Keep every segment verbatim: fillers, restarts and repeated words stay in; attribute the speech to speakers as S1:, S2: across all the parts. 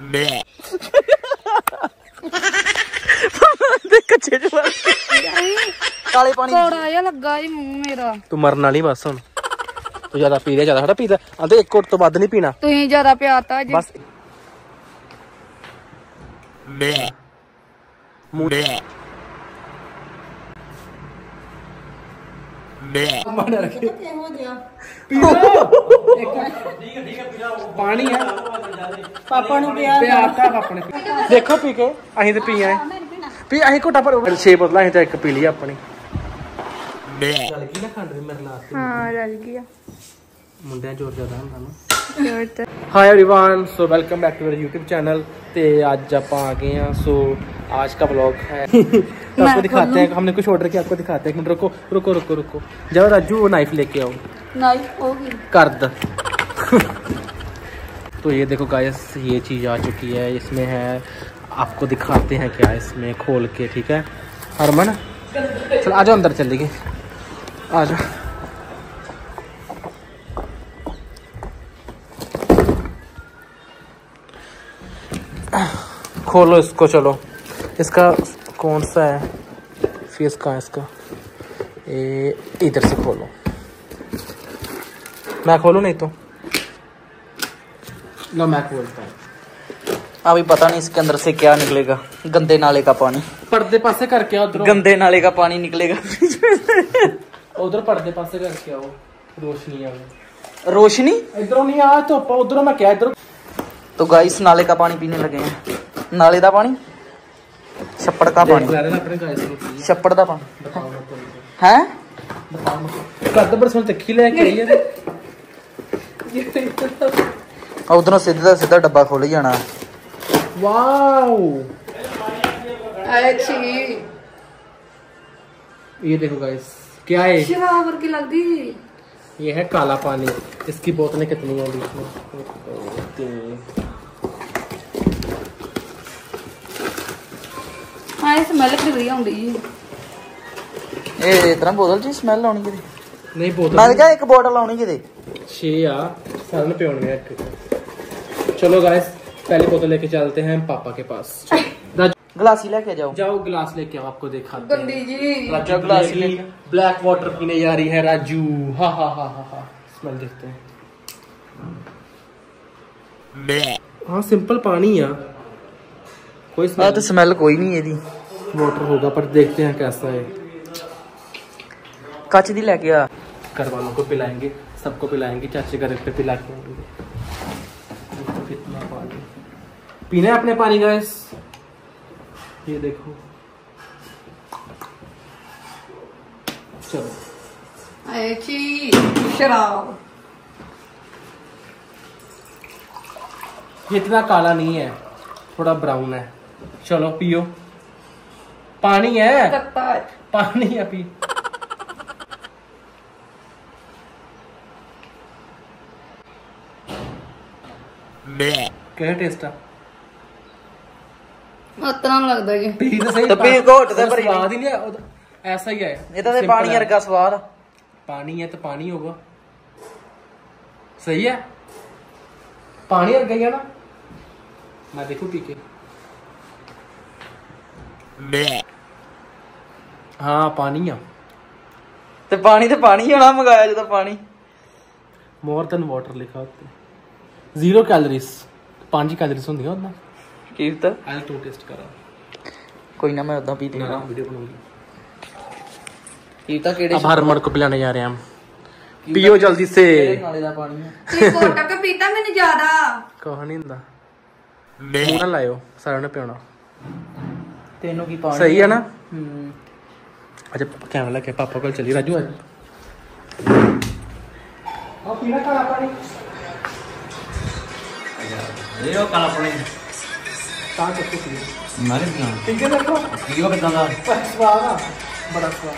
S1: कच्चे काले पानी
S2: कौड़ा जिहा लगा जी मूंह मेरा।
S1: तू मरन वाली बस हुन तू ज्यादा पी लिया ज्यादा थोड़ा पीता आंदे एक घुट तो वध नहीं पीना
S2: तुसीं ज्यादा पियाता जी
S1: बस पानी है
S2: पापा नु पिया
S1: पापा ने देखो पी के असीं ते पी आए पी असीं घुटा पर छे बोतलां असीं ते एक पी ली अपनी चल गई ना खंड मेरे नाल
S2: हां रल गया
S1: मुंडियां जोर ज्यादा हुंदा ना hi everyone so welcome back to our YouTube channel ते आज आप आ गए हैं सो आज का ब्लॉग है तो आपको दिखाते हैं हमने कुछ ऑर्डर किया आपको दिखाते हैं रुको रुको रुको रुको जाओ राजू वो नाइफ लेके आओ
S2: नाइफ होगी
S1: कर द तो ये देखो गाइस ये चीज़ आ चुकी है इसमें है आपको दिखाते हैं क्या इसमें खोल के ठीक है हरमन चल आ जाओ अंदर चली गई आ जाओ खोलो इसको चलो इसका कौन सा है फेस कहाँ है इसका ए इधर से खोलो मैं खोलूँ नहीं तो लो मैं खोलता हूँ
S3: अभी पता नहीं इसके अंदर से क्या निकलेगा गंदे नाले का पानी
S1: पर्दे पासे करके आओ उधर
S3: गंदे नाले का पानी निकलेगा
S1: उधर पर्दे पासे करके आओ रोशनी आ
S3: रोशनी
S1: इधरों नहीं आ तो उधरों मैं क्या इधर
S3: तो गाइस नाले का पानी पीने लगे हैं नाले का पानी छप्पड़ का पानी छप्पड़ का पानी है उधरों सीधा सीधा डब्बा खोल जाना
S1: वाओ
S2: अच्छी
S1: ये देखो गाइस क्या है
S2: शराब की लगती
S1: ये है काला पानी इसकी बोतलें कितनी हैं बीच में
S2: हाँ स्मेल कितनी आउंदी
S3: ए इतना बोतल जी स्मेल आउनी किते
S1: नहीं बोतल
S3: मैं क्या एक बोतल आउनी किते
S1: छे आ सारे ने पियोने हैं चलो गाइस पहली बोतल लेके चलते हैं पापा के पास
S3: गिलासी लेके जाओ
S1: जाओ गिलास लेके आओ आपको दिखाते हैं
S2: गंदी जी
S3: राजू गिलासी लेके
S1: ब्लैक वाटर पीने जा रही है राजू हा हा हा हा हा स्मेल देखते हैं हाँ सिंपल पानी है कोई
S3: हाँ तो स्मेल कोई नहीं है दी
S1: वाटर होगा पर देखते हैं कैसा है
S3: कच दी लेके आ
S1: घर वालों को पिलाएंगे सबको पिलाएंगे चाची घर पे पिला के कितना पानी पीना है अपने पानी गैस ये देखो चलो
S2: अच्छी शराब
S1: इतना काला नहीं है थोड़ा ब्राउन है चलो पियो पानी है पानी है पी क्या टेस्ट है
S2: इतना लगता है
S1: पी तो सही
S3: तो पी घोट दे पर
S1: स्वाद ही नहीं है ऐसा ही है
S3: ये तो पानी वर्गा स्वाद
S1: पानी है तो पानी होगा सही है पानी वर्गा ही है ना मैं देखू पी के हाँ पानी है
S3: तो पानी तो पानी होना मंगाया जो पानी
S1: मोर देन वाटर लिखा होता जीरो कैलोरीज पांच कैलोरीज होंगी उतना
S3: की तो
S1: आई टू टेस्ट करा
S3: कोई ना मैं उदा पी देगा
S1: वीडियो बनाऊंगी
S3: कीता केड़े
S1: अब हरमन को पिलाने जा रहे हैं हम पियो जल्दी से
S3: नाले दा पानी है
S2: कोटा का पीता मैंने ज्यादा
S1: कहा नहीं हुंदा मुंह ना लायो सारा ने पियोना
S3: तेनों की पानी
S1: सही है ना
S3: हम्म
S1: अच्छा कैमरा लेके पापा को चली राजू आज और पीना काला पानी
S4: ये वो काला पानी
S1: कहां तक पी
S4: मारे ना
S1: ठीक है देखो
S4: पीओ कितना का
S1: स्वाद है बड़ा स्वाद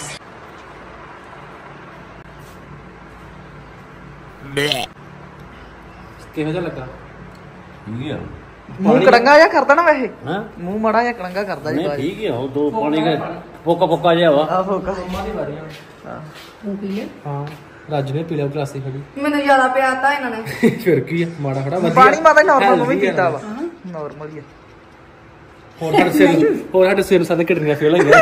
S1: किਵੇਂ ਜਿਹਾ ਲੱਗਾ
S4: ठीक है
S3: मुंह कड़ंगा या करता ना वैसे
S4: हां
S3: मुंह मड़ा या कड़ंगा करता जी
S4: नहीं ठीक है हो तो पानी का पोका पोका जा वा
S3: आ होगा
S1: हां राजू ने पी लिया ग्लासी खड़ी
S2: मैंने ज्यादा पियाता इन्होंने
S1: फिर की है माड़ा खड़ा
S3: पानी माता नॉर्मल भी पीता वा ਨਾਰਮਲ ਹੀ ਆ
S1: ਹੋਰ ਸਾਡੇ ਸਿਰ ਹੋਰ ਸਾਡੇ ਸਿਰ ਸਾਡੇ ਕਿਡਨੀਆਂ ਫੇਲ ਹੋਈਆਂ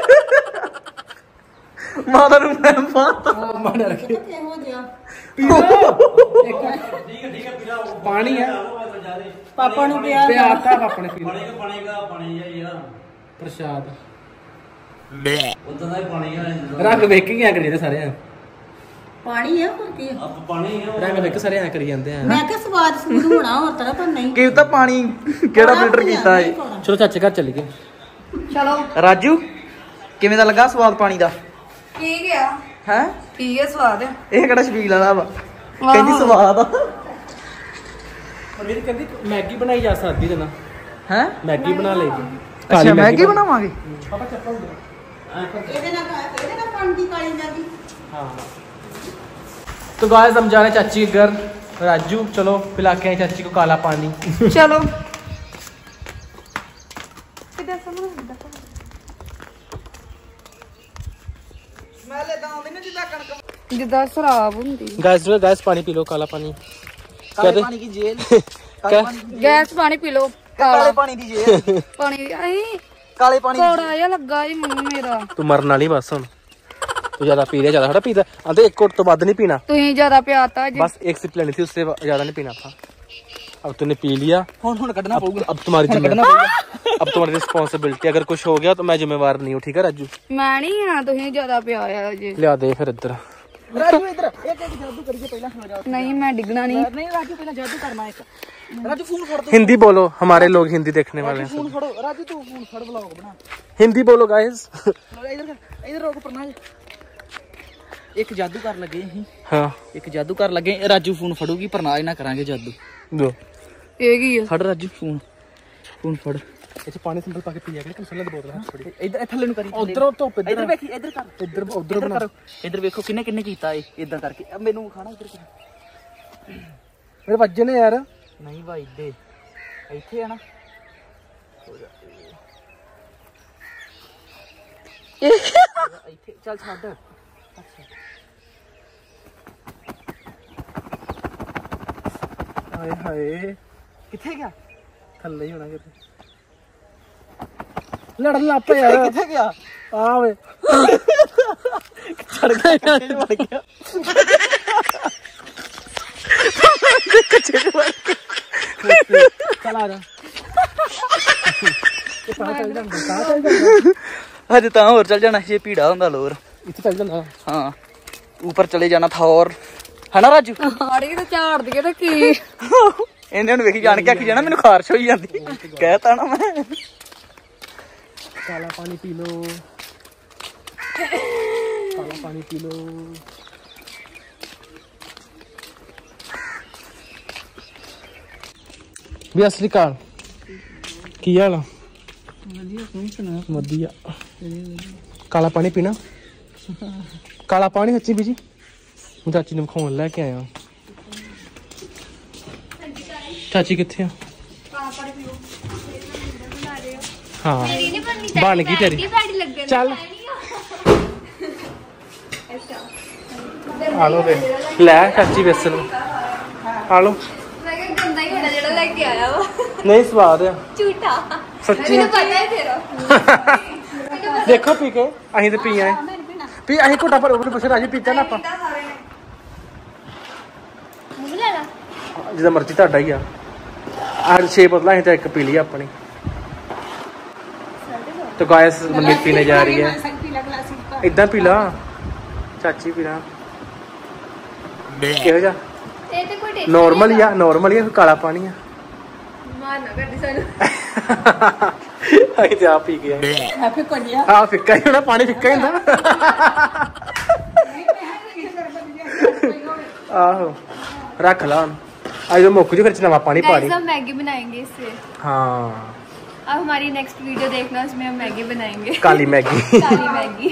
S3: ਮਾਤਾ ਨੂੰ ਮੈਂ ਮਾਤਾ
S1: ਮਾੜਾ ਰੱਖੇ ਪਾਣੀ ਹੈ
S2: ਪਾਪਾ ਨੂੰ ਪਿਆ
S1: ਪਿਆਤਾ ਆਪਣੇ ਪੀ
S4: ਪਾਣੀ ਦਾ ਪਾਣੀ ਦਾ ਪਾਣੀ ਹੈ ਯਾਰ
S1: ਪ੍ਰਸ਼ਾਦ
S4: ਉਦੋਂ ਦਾ ਹੀ ਪਾਣੀ ਹੈ
S1: ਰੰਗ ਵੇਖ ਕੇ ਕਿਆ ਕਰੀ ਜਾਂਦੇ ਸਾਰੇ ਆ
S2: ਪਾਣੀ ਆ ਹੋਰ ਕੀ
S4: ਆਪ ਪਾਣੀ ਹੈ
S1: ਰੰਗ ਵੇਖ ਕੇ ਸਾਰੇ ਐ ਕਰੀ ਜਾਂਦੇ ਆ
S2: ਮੈਂ ਕਿਹਾ ਸਵਾਦ ਸਮੂਦ ਹੋਣਾ ਹੋਰ ਤਰ੍ਹਾਂ ਪਰ ਨਹੀਂ
S3: ਕਿ ਤਾਂ ਪਾਣੀ ਕਿਹੜਾ ਫਿਲਟਰ ਕੀਤਾ ਏ
S1: ਚਲੋ ਚਾਚੇ ਘਰ ਚੱਲੀਏ
S2: ਚਲੋ
S3: ਰਾਜੂ ਕਿਵੇਂ ਦਾ ਲੱਗਾ ਸਵਾਦ ਪਾਣੀ ਦਾ
S2: ਠੀਕ ਆ
S3: ਹੈ
S2: ਠੀਕ ਹੈ ਸਵਾਦ
S3: ਇਹ ਕਿਹੜਾ ਸ਼ਬੀਲ ਵਾਲਾ ਵਾ ਕਹਿੰਦੀ ਸਵਾਦ ਆ
S1: ਮਨਵੀਰ ਕਹਿੰਦੀ ਮੈਗੀ ਬਣਾਈ ਜਾ ਸਕਦੀ ਤੇ ਨਾ
S3: ਹੈ
S1: ਮੈਗੀ ਬਣਾ ਲਈਗੀ
S3: ਅੱਛਾ ਮੈਗੀ ਬਣਾਵਾਂਗੇ
S1: ਪਾਪਾ ਚੱਪਲ ਦੇ
S2: ਇਹਦੇ ਨਾਲ ਇਹਦੇ ਨਾਲ ਪਾਣੀ ਦੀ ਕਾਲੀ ਜਾਂਦੀ
S1: हाँ तो गाइस हम जा रहे हैं चाची के घर राजू चलो पिला के आए चाची को काला पानी
S2: ਚਲੋ ਜਿੱਦਾਂ ਸ਼ਰਾਬ ਹੁੰਦੀ
S1: गाइस जो गाइस पानी पी लो काला पानी
S3: ਕਾਲੇ ਪਾਣੀ ਦੀ ਜੇਲ
S1: क्या
S2: ਗੈਸ ਪਾਣੀ ਪੀ ਲਓ
S3: ਕਾਲੇ ਪਾਣੀ ਦੀ ਜੇਲ
S2: ਪਾਣੀ ਆਈ
S3: ਕਾਲੇ ਪਾਣੀ ਦੀ
S2: ਕੋੜਾ ਜਿਹਾ ਲੱਗਾ ਜੀ ਮੂੰਹ ਮੇਰਾ
S1: तू मरन वाली बस हुन तू ज्यादा पी रहा ज्यादा थोड़ा पीता आंते एक कोट तो बाद नहीं पीना
S2: ਤੁਸੀਂ ਜ਼ਿਆਦਾ ਪਿਆਤਾ ਜੀ
S1: बस एक सिप लेनी थी उससे ज्यादा नहीं पीना था अब तूने पी लिया
S3: ਹੁਣ ਹੁਣ ਕੱਢਣਾ
S1: अब,
S3: ਪਊਗਾ
S1: अब तुम्हारी जिम्मेदारी अब तुम्हारी रिस्पांसिबिलिटी अगर कुछ हो गया तो मैं जिम्मेवार नहीं हूँ ठीक है राजू
S2: ਮੈਂ ਨਹੀਂ ਆ ਤੁਸੀਂ ਜ਼ਿਆਦਾ ਪਿਆਇਆ ਜੀ
S1: लिया दे फिर इधर
S3: ਰਾਜੂ ਇੱਧਰ ਇੱਕ ਇੱਕ ਜਾਦੂ ਕਰੀਏ ਪਹਿਲਾਂ ਹੋ ਜਾ
S2: ਨਹੀਂ ਮੈਂ ਡਿੱਗਣਾ ਨਹੀਂ
S3: ਨਹੀਂ ਰਾਜੂ ਪਹਿਲਾਂ ਜਾਦੂ ਕਰਨਾ ਇੱਕ ਰਾਜੂ ਫੋਨ ਫੜ ਦੋ
S1: हिंदी बोलो हमारे लोग हिंदी देखने वाले हैं
S3: ਫੋਨ ਫੜੋ ਰਾਜੂ ਤੂੰ ਫੋਨ ਫੜ ਵਲੌਗ ਬਣਾ
S1: हिंदी बोलो गाइस
S3: ਇੱਧਰ ਇੱਧਰ ਰੋਕ ਪਰਨਾ ਇੱਕ ਜਾਦੂ ਕਰ ਲੱਗੇ ਅਸੀਂ
S1: हाँ
S3: ਇੱਕ ਜਾਦੂ ਕਰ ਲੱਗੇ ਰਾਜੂ ਫੋਨ ਫੜੂਗੀ ਪਰਨਾਜ ਨਾ ਕਰਾਂਗੇ ਜਾਦੂ
S1: दो
S2: ਇਹ ਕੀ ਆ
S3: ਫੜ ਰਾਜੂ ਫੋਨ ਫੋਨ ਫੜ
S1: इसे पानी सिंपल पाके पिया कर तुम सल्ला बोतल है थोड़ी
S3: ਇੱਧਰ ਥੱਲੇ ਨੂੰ ਕਰੀ
S1: उधरों तो
S3: ਇੱਧਰ ਵੇਖੀ ਇੱਧਰ ਕਰ
S1: इधर उधर बना
S3: ਕਰੋ ਇੱਧਰ ਵੇਖੋ ਕਿੰਨੇ ਕਿੰਨੇ ਕੀਤਾ ਏ ਇਦਾਂ ਕਰਕੇ ਅਬ ਮੈਨੂੰ ਖਾਣਾ ਇੱਧਰ
S1: मेरे बच्चे ने यार
S3: ਨਹੀਂ ਭਾਈ ਦੇ ਇੱਥੇ ਆ ਨਾ ਇੱਥੇ ਚੱਲ ਛੱਡ
S1: हाय हाय
S3: ਕਿੱਥੇ ਗਿਆ
S1: थल्ले ही होना किते लड़न लग पे यार
S3: ਕਿੱਥੇ ਗਿਆ
S1: आ वे
S3: ਛੜ ਗਿਆ ਕੱਚੇ ਵੜ ਗਿਆ ਕੱਚੇ ਵੜ ਗਿਆ
S1: चल आ जा ये कहां चल जांदा कहां चल जांदा
S3: ਹਜੇ ਤਾਂ ਹੋਰ ਚੱਲ ਜਾਣਾ ਇਹ ਭੀੜਾ ਹੁੰਦਾ ਲੋਰ
S1: इथे चल जांदा
S3: हाँ ऊपर चले जाना था और है ना राजू
S2: ਹਾੜੀ ਤੇ ਝਾੜ ਦਈਏ ਤਾਂ ਕੀ
S3: ਇਹਨੇ ਨੂੰ ਵੇਖੀ ਜਾਣ ਕੇ ਆਖੀ ਜਾਣਾ ਮੈਨੂੰ ਖਾਰਸ਼ ਹੋਈ ਜਾਂਦੀ ਕਹਿਤਾ ਨਾ ਮੈਂ
S1: काला पानी पी लो काला पानी पी लो भी असली काल की हाल आ वधिया काला पानी पीना काला पानी सच्ची बीजी मैं चाची ने खान लैके आया चाची किथे आ हाँ बन गई तेरी चल आलो वे लै चाची बेसन आलो
S2: ਗੰਦਾ ਹੀ ਹੋਣਾ ਜਿਹੜਾ ਲੈ ਕੇ ਆਇਆ ਵਾ
S1: नहीं स्वाद है
S2: ਝੂਠਾ
S1: सच्ची
S2: ਮੈਨੂੰ ਪਤਾ ਹੈ ਤੇਰਾ
S1: देखो पी के अहीं ते पी आए पी अहीं घुटा पर ऊपर पुछ राजू पीता ना ਆਪਾਂ
S2: ਮੂੰਹ ਲੈ ਲਾ
S1: जिदा मर्जी ਤੁਹਾਡਾ ਹੀ ਆ ਆਹ ਛੇ ਬੋਤਲਾਂ ਅਸੀਂ ਤਾਂ ਇੱਕ ਪੀ ਲਈ ਆਪਣੀ तो गाइस मनमीत पीने जा रही है इतना पी ला चाची पी ला ਕਿਹੋ ਜਿਹਾ
S2: ਤੇ ਤੇ ਕੋਈ ਟੇਸਟ
S1: नॉर्मल ही आ नॉर्मल ही काला पानी आ
S2: ਮਾਰ ਨਾ ਕਰਦੀ ਸਾਨੂੰ
S1: ਅਸੀਂ ਤੇ ਆ ਪੀ ਗਏ
S2: ਮੈਂ ਫੇ ਕੋਣਿਆ
S1: ਆ ਫਿੱਕਾ ਹੀ ਹੋਣਾ ਪਾਣੀ ਫਿੱਕਾ ਹੀ ਹੁੰਦਾ ਆਹੋ ਰੱਖ ਲਾ ਹੁਣ ਅੱਜ ਮੁੱਕ ਜੂ ਫਿਰ ਚ ਨਵਾਂ ਪਾਣੀ ਪਾ
S5: गाइस
S1: ਲਈ
S5: हम मैगी बनाएंगे इससे
S1: ਹਾਂ
S5: अब हमारी नेक्स्ट वीडियो देखना उसमें हम मैगी बनाएंगे
S1: ਕਾਲੀ ਮੈਗੀ
S5: काली मैगी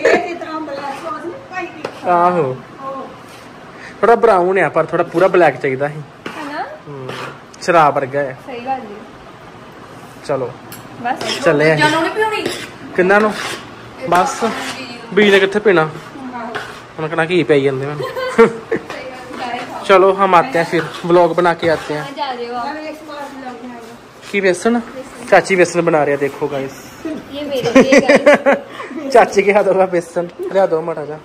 S1: ਆਹੋ ਥੋੜਾ ਬਰਾਊਨ ਆ ਪਰ ਥੋੜਾ ਪੂਰਾ ਬਲੈਕ ਚਾਹੀਦਾ ਸੀ
S5: है ना
S1: ਸ਼ਰਾਬ ਵਰਗਾ ਹੈ
S5: सही गल है
S1: ਚਲੋ
S5: बस
S1: ਚੱਲੇ ਅਸੀਂ
S2: ਜਾਨੋਂ ਨਹੀਂ ਪਿਉਣੀ
S1: ਕਿੰਨਾ ਨੂੰ ਬਸ ਬੀਜ ਨੇ ਕਿੱਥੇ ਪੀਣਾ ਹੁਣ ਕਹਣਾ ਕੀ ਪਈ ਜਾਂਦੇ ਮੈਨੂੰ चलो हम आते हैं फिर व्लॉग बना के आते हैं
S5: कहाँ जा रहे हो आप
S1: की बेसन चाची बेसन बना रहे हैं देखो गाइस
S2: ये मेरे लिए guys।
S1: चाची के हाथों का बेसन लिया दो माड़ा जा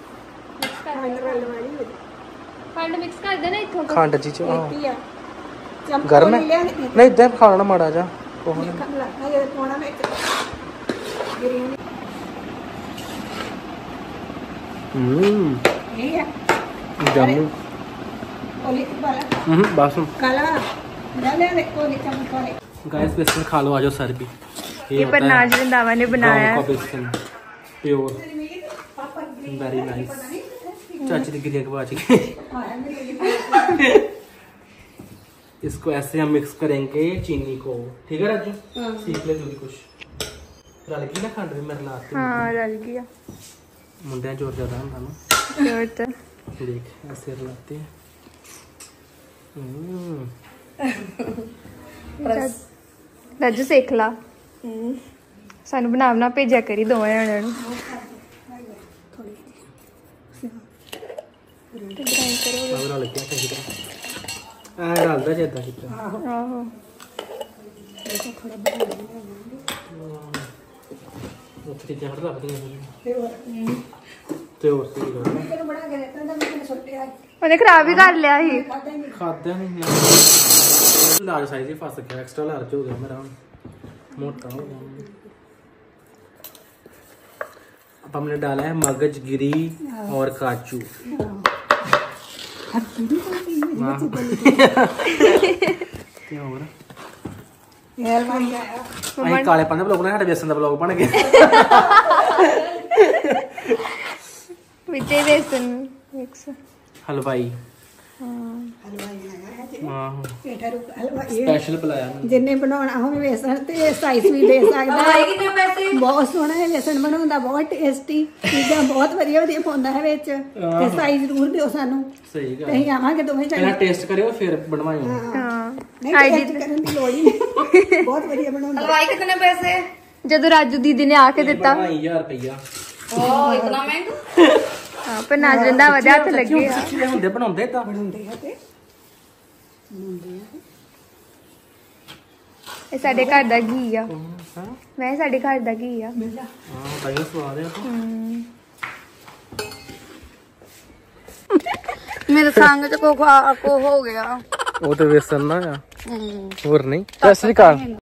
S2: खंड मिक्स कर देना इथों को।
S1: खंड जी च गर्म है नहीं इधर खा लेना माड़ा जा हम्म जम्मू हम्म बस गाइस बेसन खा लो आजो सर भी
S5: ये पर नाज रंधावा ने बनाया है।
S1: बेसन प्योर वेरी नाइस चाची की गिरिया के बाज इसको ऐसे हम मिक्स करेंगे चीनी को ठीक है राजू सीख ले जो भी कुछ रल गई ना खंड भी मेरे लाते
S5: हाँ रल गया
S1: मुंडे जोर ज्यादा होता ना
S5: जोर तो
S1: देख ऐसे रलाते हैं
S5: राजू सेख ला सानू बना बना भेजा करी दोवें जणिਆਂ ਨੂੰ
S1: अब रल गया चंगी तरह ऐ रलदा जिद्दां किता
S5: ਆਹੋ
S1: ਉੱਥੇ ਚੀਜ਼ਾਂ ਹਟ ਲੱਗਦੀਆਂ ਤੇ ਹੋਰ ਸਹੀ ਗੱਲ
S5: ਉਹਨੇ ਖਰਾਬ ਹੀ ਕਰ ਲਿਆ ਸੀ
S1: ਖਾਦਾ नहीं लार्ज साइज ही फंस गया एक्स्ट्रा लार्ज हो गया मेरा मोटा हो गया अब हमने डाला है मगज गिरी और काजू काले पन ब्लॉग ने बेसन का ब्लॉग बन गया
S5: विचे बेसन मिक्स
S1: हलवाई स्पेशल बुलाया
S6: जिन्ने बनाना होवे बेसन ते साइज भी दे सकदा बहुत सोहना है बेसन बनाउंदा बहुत टेस्टी चीज़ां बहुत वधिया वधिया पाउंदा है विच ते साइज जरूर दिओ सानू
S1: सही गल
S6: ते आवांगे दोवें जने
S1: पहला टेस्ट करियो फिर बनवाइयो
S5: हाँ
S6: आईडी करन दी लोड़ ही नहीं बहुत वधिया बनाउंदा
S2: हलवाई कितने पैसे?
S5: ਜਦੋਂ ਰਾਜੂ ਦੀਦੀ ਨੇ ਆ ਕੇ ਦਿੱਤਾ
S1: हज़ार रुपया
S2: ओ इतना महंगा।
S5: ਹਾਂ ਪਰ ਨਾਜ ਰੰਧਾਵਾ ਦੇ ਹੱਥ ਲੱਗੇ ਆ
S1: ਸੱਚੀ ਹੁੰਦੇ ਬਣਾਉਂਦੇ ਤਾਂ
S6: ਬਣਾਉਂਦੇ ਆ ਤੇ ਬਣਾਉਂਦੇ ਆ
S5: ਇਹ ਸਾਡੇ ਘਰ ਦਾ ਘੀ ਆ
S1: ਹਾਂ
S5: ਮੈਂ ਸਾਡੇ ਘਰ ਦਾ ਘੀ ਆ
S1: ਹਾਂ ਬਾਈ ਸਵਾਦ ਹੈ
S5: ਮੇਰੇ ਸੰਗ ਚ ਕੋ ਕੋ ਹੋ ਗਿਆ
S1: ਉਹ ਤੇ ਵੇਸਣ ਨਾ ਆ ਹੋਰ ਨਹੀਂ ਸਤਿ ਸ੍ਰੀ ਅਕਾਲ